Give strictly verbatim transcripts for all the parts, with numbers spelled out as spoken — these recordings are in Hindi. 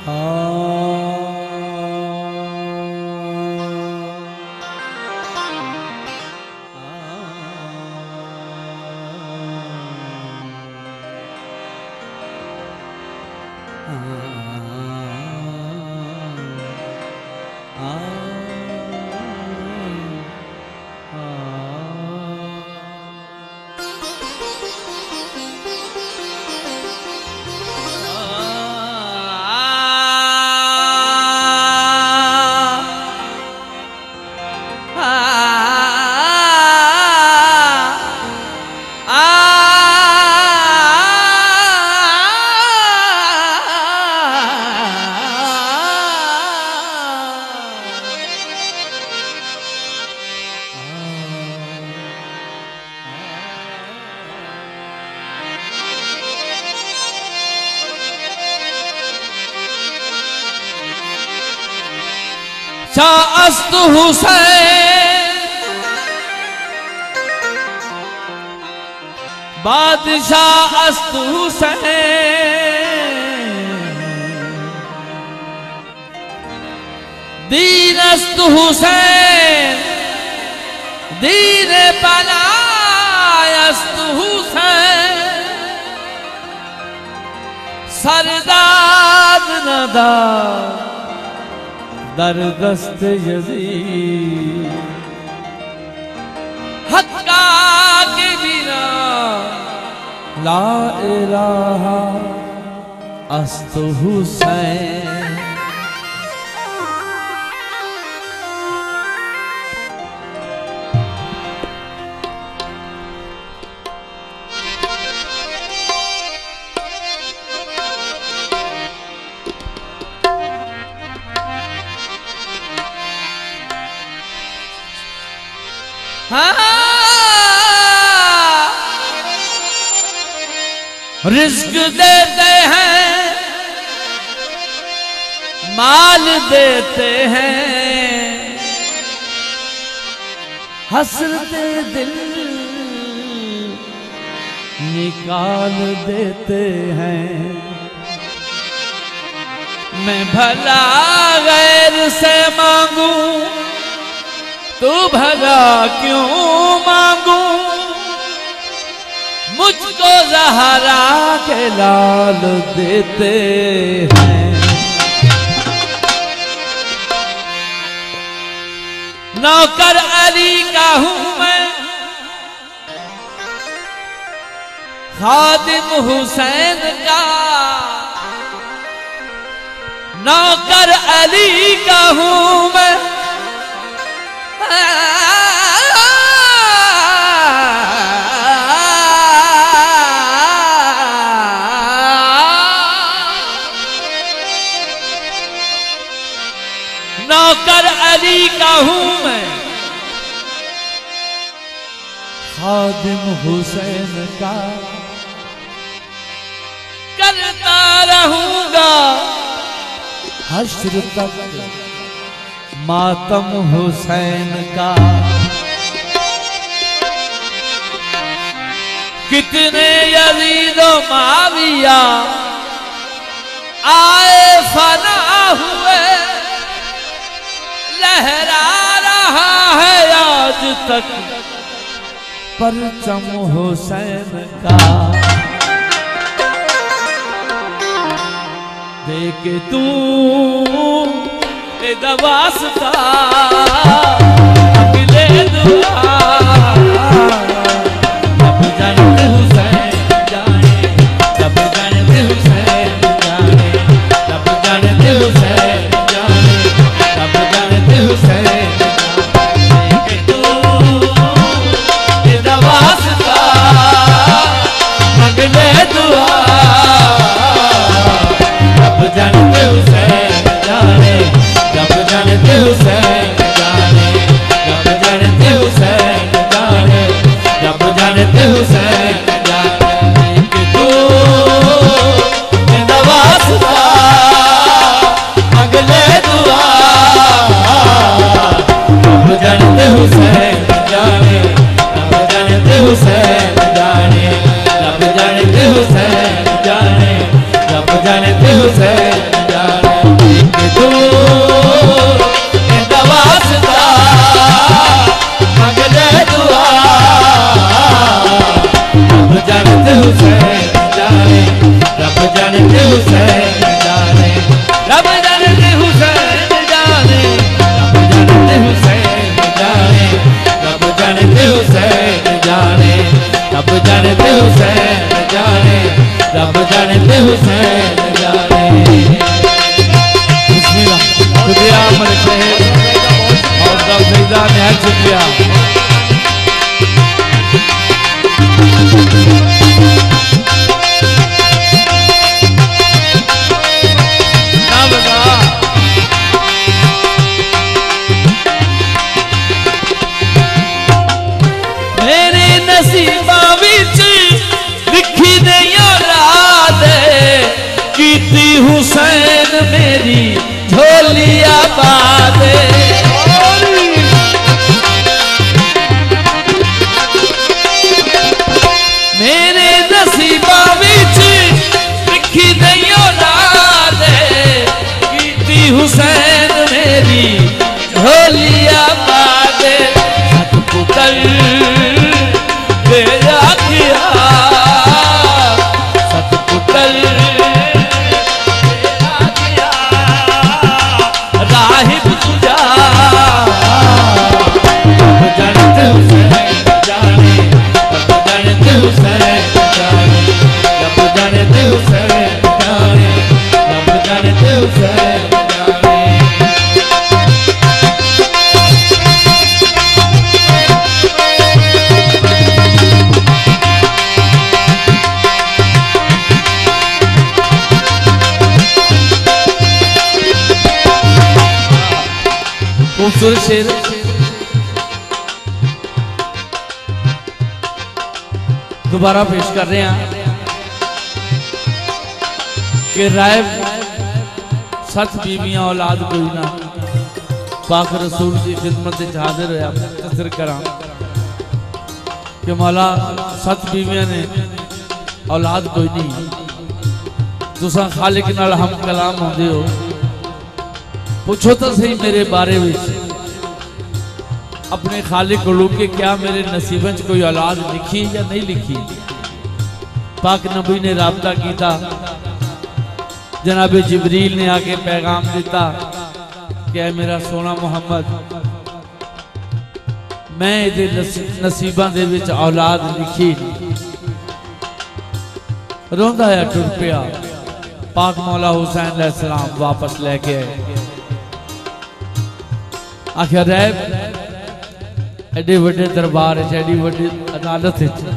शाअस्तु हुसैन बादशाह अस्तु हुसैन दीन अस्तु हुसैन दीन पनाय अस्तु हुसैन सरदाद नदा दरदस्त यज़ीद हक्का के बिना ला इलाहा अस्तु हुसैन। रिज़्क़ देते हैं माल देते हैं हसरते दिल निकाल देते हैं। मैं भला गैर से मांगू तू भला क्यों मांगू मुझको ज़हरा के लाल देते हैं। नौकर अली का हूं मैं खादिम हुसैन का नौकर अली का हूं मैं नौकर अली का हूं मैं खादिम हुसैन का करता रहूंगा हश्र तक मातम हुसैन का। कितने यजीद व माविया आए फना हुए लहरा रहा है आज तक परचम हुसैन का। देख तू दवास्ता अगले दुआ जब जानते हुसैन जाने जब जानते हुसैन जाने जब जानते हुसैन जाने जब जानते हुसैन जाने तू दवास्ता अगले दुआ जब जानते हुसैन जाने जब जानते हुसैन जाने जब जानते हुसैन जाने जब जानते हुसैन जाने कि तू नवाज़ता अगले दुआ जब जानते हुसैन जाने जब जानते हुसैन जाने जब जानते हुसैन जाने जब जानते हुसैन जाने शुक्रिया। ना बता मेरे नसीबा विच लिखी नहीं औलाद कीती हुसैन मेरी झोली आबाद। मेरे नसीबा विच लिखी नहीं औलाद कीती हुसैन मेरी झोली आबाद। सतपुतर तेरा किया सतपुतर राहिब तुझा जानते हुसैन जाने जानते हुसैन जाने रब जानते हुसैन जाने रब जानते हुसैन जाने। खूबसूरत शेर दोबारा पेश कर रहे हैं कि राय सत बीवियां औलाद कोई ना पाक रसूल की खिदमत हाजिर होया तसर करा कि मौला सत बीवियां ने औलाद कोई नहीं तुसा खालिक नाल हम कलाम होंदे हो पूछो तो सही मेरे बारे में अपने खालिक को के क्या मेरे नसीबन च कोई औलाद लिखी या नहीं लिखी। पाक नबी ने राबता किया जनाब जिबरील ने आके पैगाम दिता कि मेरा सोना मुहम्मद मैं ये नसीबा दे विच औलाद लिखी रोंदा है टुर पिया। पाक मौला हुसैन अलैहिस्सलाम वापस लेके आए आखिर रैब एडे बड़े दरबार एडी बड़ी अदालत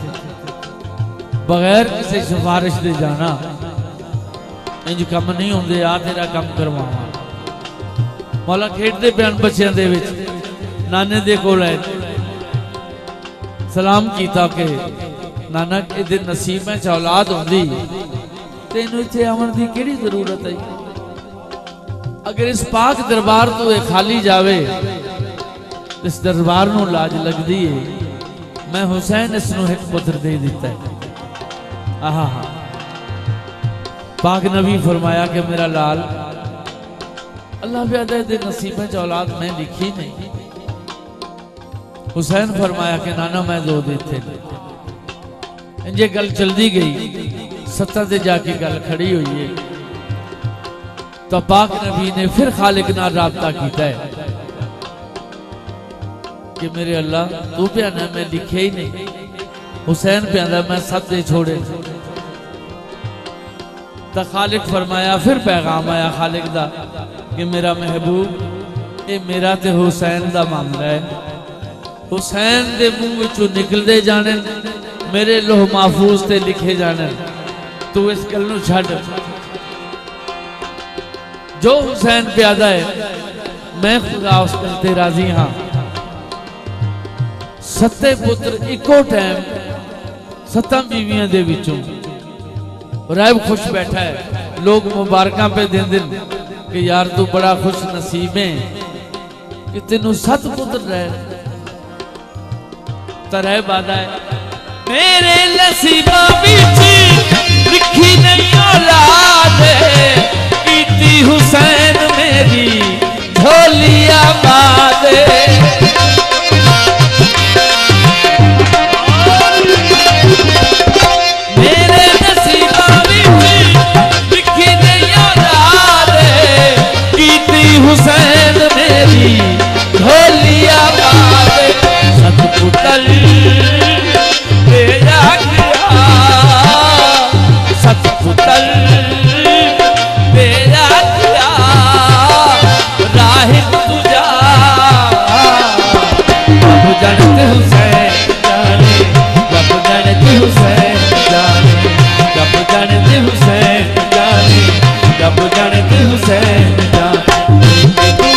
बगैर किसी सिफारिश दे जाना इंज कम नहीं होंदे आ तेरा कम करवावा। मौला खेडते प्यान बच्चों दे विच नाने दे कोल आए सलाम कीता कि नानक इहदे नसीब में औलाद होंदी तेनू इत्थे आवन दी केड़ी जरूरत है। अगर इस पाक दरबार तो ये खाली जावे इस दरबार नू लाज लगदी है। मैं हुसैन इसनू एक पुत्र दे दिता है। आहा पाक नबी फरमाया कि मेरा लाल अल्लाह प्यादा दे नसीबे च औलाद मैं लिखी नहीं। हुसैन फरमाया कि नाना मैं दो देते इंजे गल चलती गई सत्ता ते जाके गल खड़ी हुई है तो पाक नबी ने फिर खालिक नाल राबता किया है कि मेरे अल्लाह तू प्याना मैं लिखे ही नहीं। हुसैन प्यादा मैं सब दे छोड़े तो खालिक फरमाया फिर पैगाम आया खालिक दा कि मेरा महबूब ये मेरा ते हुसैन दा मामला है। हुसैन दे मुंह विचों निकलते जाने मेरे लोह महफूज ते लिखे जाने तू इस गल नूं छड्ड। जो हुसैन प्यादा है मैं खुदा उस गल ते राजी हाँ। सत्ते पुत्र इको टाइम सत्ता बीवियां दे विचों रैब खुश बैठा है लोग मुबारक पे देंदे कि यार तू बड़ा खुश नसीब है कि तेनू सत पुत्र रहे तो रैब आदा है मेरे नसीबा विच लिखी नहीं औलाद कीती हुसैन मेरी झोली आबाद। मेरे नसीबा विच लिखी नहीं औलाद कीती हुसैन मेरी झोली आबाद। सतपुतर तेरा किया सतपुतर तेरा किया हुसैन जाने तू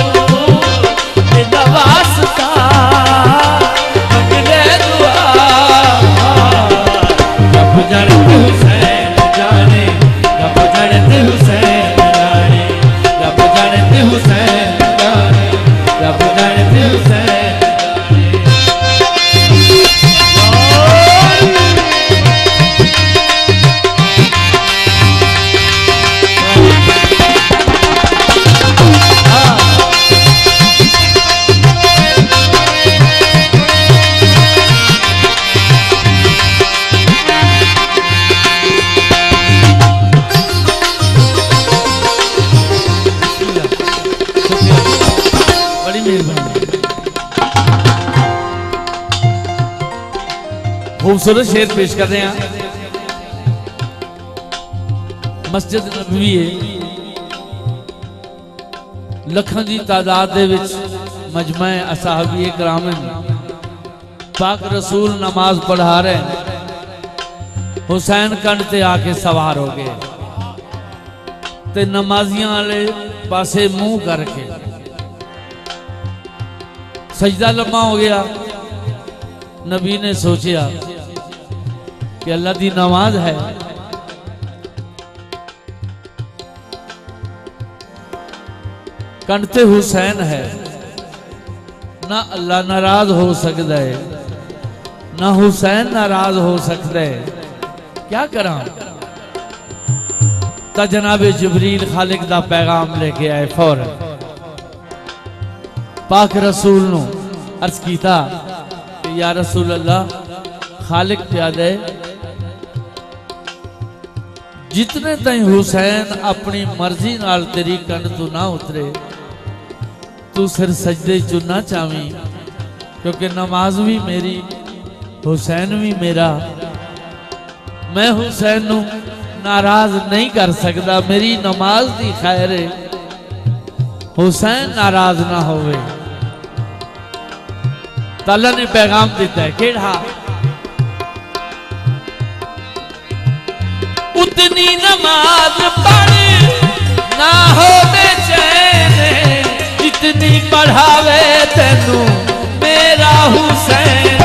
तेरा वास्ता मंगले दुआ रब जाने ते हुसैन जाने रब जाने ते हुसैन जाने रब जाने ते हुसैन जाने रब जाने ते हुसैन खूबसूरत शेर पेश कर रहे हैं। मस्जिद नबवी है लखों की तादाद दे विच मजमा असहाबी कराम पाक रसूल नमाज पढ़ा रहे हैं। हुसैन कंड ते आके सवार हो गए ते नमाजियां वाले पासे मुंह करके सजदा लम्मा हो गया। नबी ने सोचा कि अल्लाह दी नमाज है, कंड ते हुसैन है, ना अल्लाह नाराज हो सकता है ना हुसैन नाराज हो सकता है, क्या करा? ता जनाबे जिब्रील खालिक दा पैगाम लेके आए। फौरन पाक रसूल नू अर्ज कीता कि या रसूल अल्लाह खालिक प्यादे जितने ताई हुसैन अपनी मर्जी नाल तेरी कंड तू ना उतरे तू सिर सजदे चू ना चावी, क्योंकि नमाज भी मेरी हुसैन भी मेरा, मैं हुसैन नू नाराज नहीं कर सकता। मेरी नमाज दी खैर है हुसैन नाराज ना होवे। ताला ने पैगाम दिता है केड़ा उतनी नमाज पढ़ ना हो बेचैन जितनी पढ़ावे तेनू मेरा हुसैन।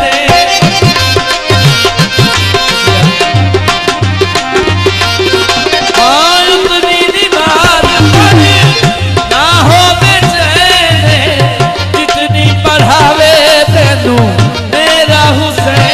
उतनी नमाज पढ़ ना हो बेचैन जितनी पढ़ावे तेनू मेरा हुसैन।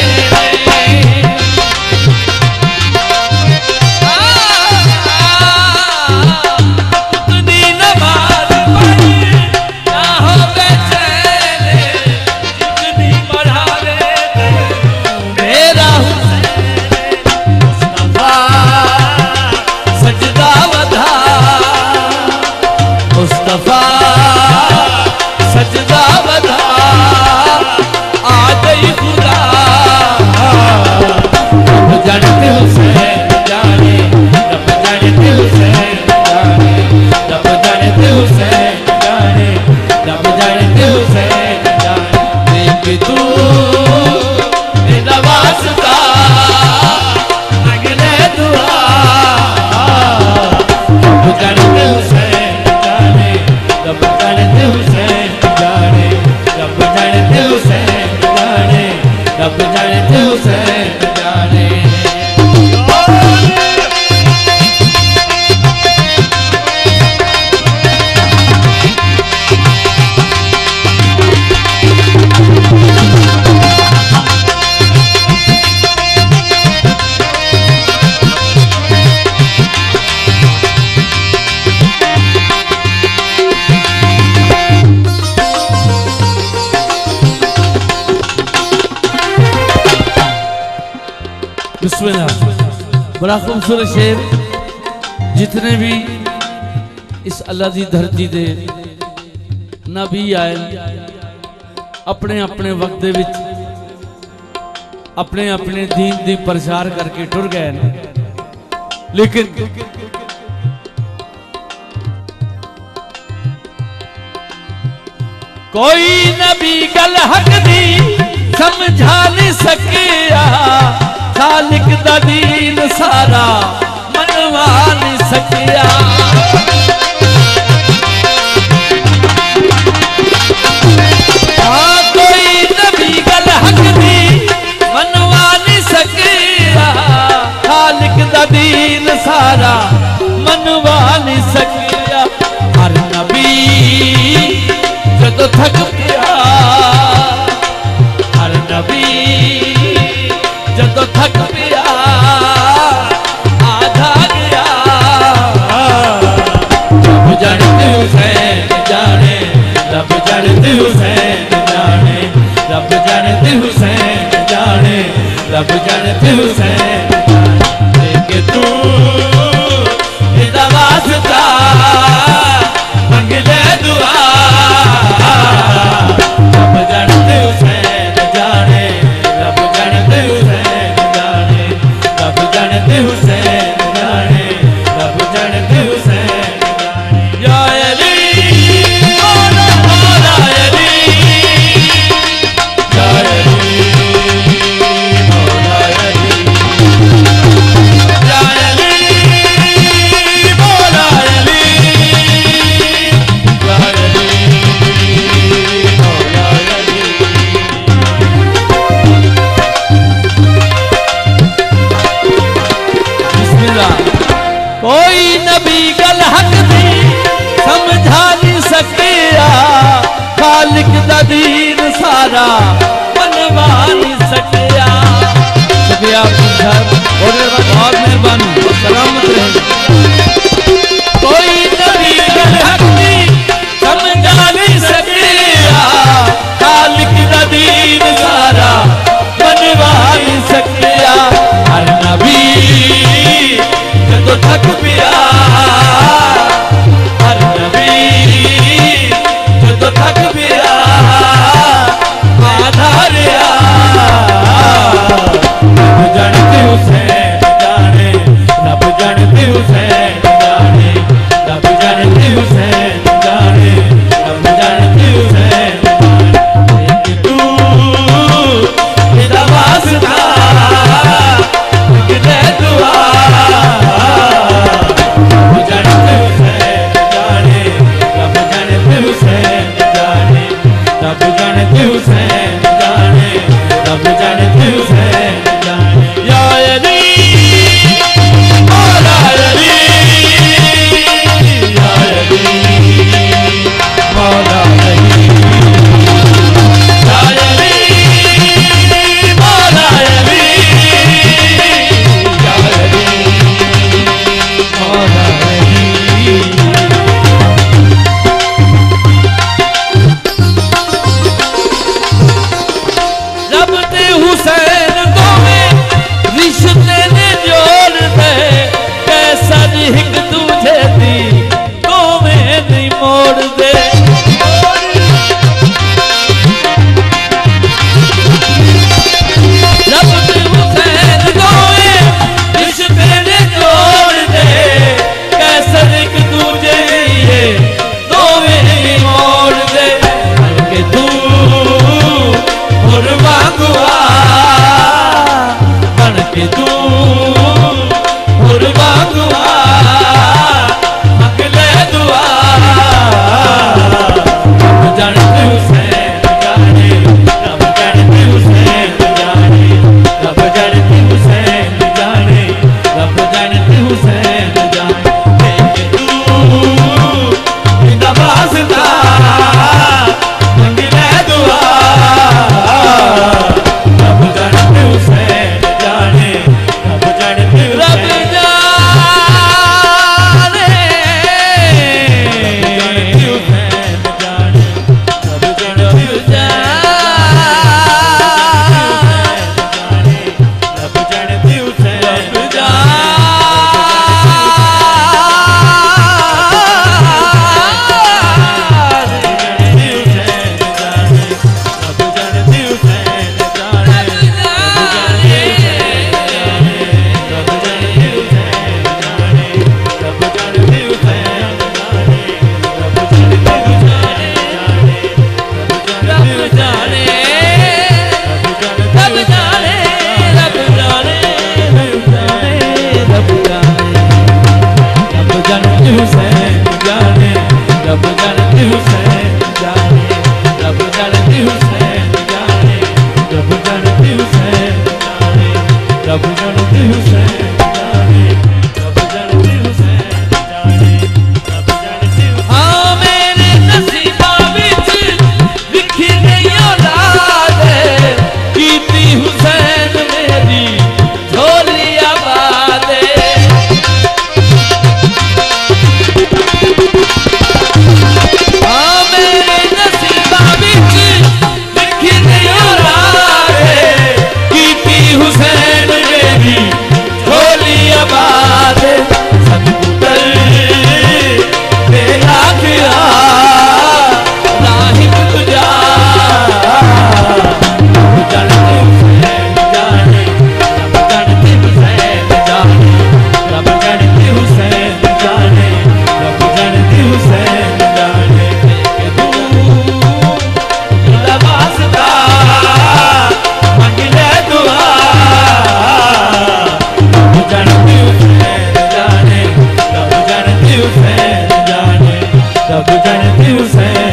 बड़ा खूबसूरत शेर। जितने भी इस अल्लाह की धरती दे नबी आए अपने अपने वक्त दे विच अपने अपने दीन दी प्रचार करके टुर गए न, लेकिन कोई नबी गल हक दी समझा नहीं सकिया, खालिक दा दीन सारा मनवा नहीं सकिया। थक पिया हर नबी जदों थक पिया आधा गया रब जानते हुसैन जाने रब जानते हुसैन जाने रब जानते हुसैन जाने रब जानते हुसैन लेके तू इदा वास्ता मंग ले दुआ रब जानते हुसैन जाने रब जानते हुसैन जाने रब जानते हुसैन जाने रब जानते हुसैन जाने या अली मौला मौला अली या अली मौला अली या अली मौला अली या अली मौला अली बिस्मिल्लाह कोई नबी गल हक दी समझा नहीं सकिया खालिक दा दीन सारा मनवा नहीं सकिया शुक्रिया साहब बहुत मेहरबानी सलामत रहे कोई नबी गल हक दी समझा नहीं सकिया खालिक दा दीन सारा मनवा नहीं सकिया हर नबी जदों थक पिया हर नबी जदों थक पिया आधा रिया रब जानते हुसैन जाने रब जानते हुसैन जाने रब जानते हुसैन जाने रब जानते हुसैन जाने तू इदा वास्ता मंग ले दुआ रब जानते हुसैन जाने रब जानते हुसैन जाने रब जानते हुसैन जाने रब जानते हुसैन जाने या अली मौला अली या अली मौला अली या अली मौला अली या अली मौला अली रब ते हुसैन दोवें रिश्ते ने जोड़ दे कैसा हिक दूजे दी दोवें नहीं मोड़ दे रब ते हुसैन दोवें रिश्ते ने जोड़ दे कैसा हिक दूजे दी दोवें नहीं मोड़ दे के तू और वांगुआ बन के तू और वांगुआ मंग ले दुआ सब जन हुसैन